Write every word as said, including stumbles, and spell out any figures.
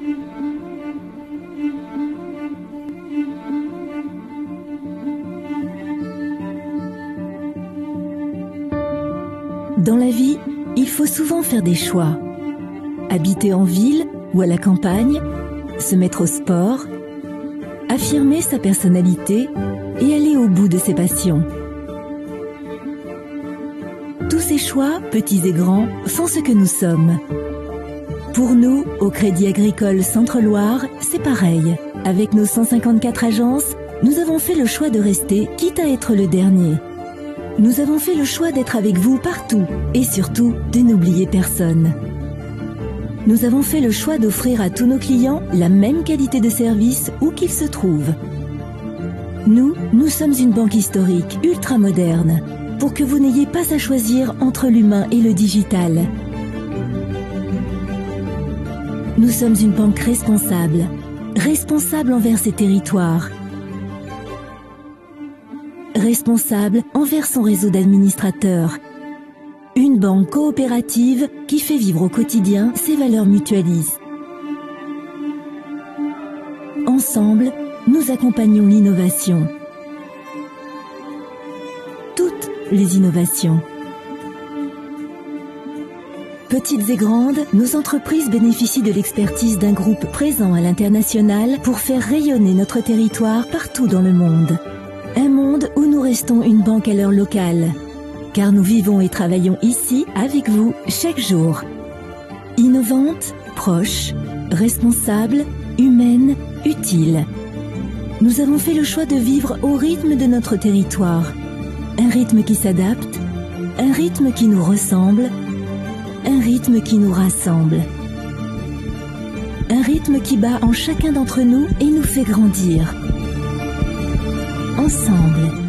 Dans la vie, il faut souvent faire des choix. Habiter en ville ou à la campagne, se mettre au sport, affirmer sa personnalité et aller au bout de ses passions. Tous ces choix, petits et grands, font ce que nous sommes. Pour nous, au Crédit Agricole Centre-Loire, c'est pareil. Avec nos cent cinquante-quatre agences, nous avons fait le choix de rester, quitte à être le dernier. Nous avons fait le choix d'être avec vous partout et surtout de n'oublier personne. Nous avons fait le choix d'offrir à tous nos clients la même qualité de service où qu'ils se trouvent. Nous, nous sommes une banque historique, ultra moderne, pour que vous n'ayez pas à choisir entre l'humain et le digital. Nous sommes une banque responsable, responsable envers ses territoires, responsable envers son réseau d'administrateurs. Une banque coopérative qui fait vivre au quotidien ses valeurs mutualistes. Ensemble, nous accompagnons l'innovation. Toutes les innovations. Petites et grandes, nos entreprises bénéficient de l'expertise d'un groupe présent à l'international pour faire rayonner notre territoire partout dans le monde. Un monde où nous restons une banque à l'heure locale, car nous vivons et travaillons ici avec vous chaque jour. Innovante, proche, responsable, humaine, utile. Nous avons fait le choix de vivre au rythme de notre territoire. Un rythme qui s'adapte, un rythme qui nous ressemble, un rythme qui nous rassemble. Un rythme qui bat en chacun d'entre nous et nous fait grandir. Ensemble.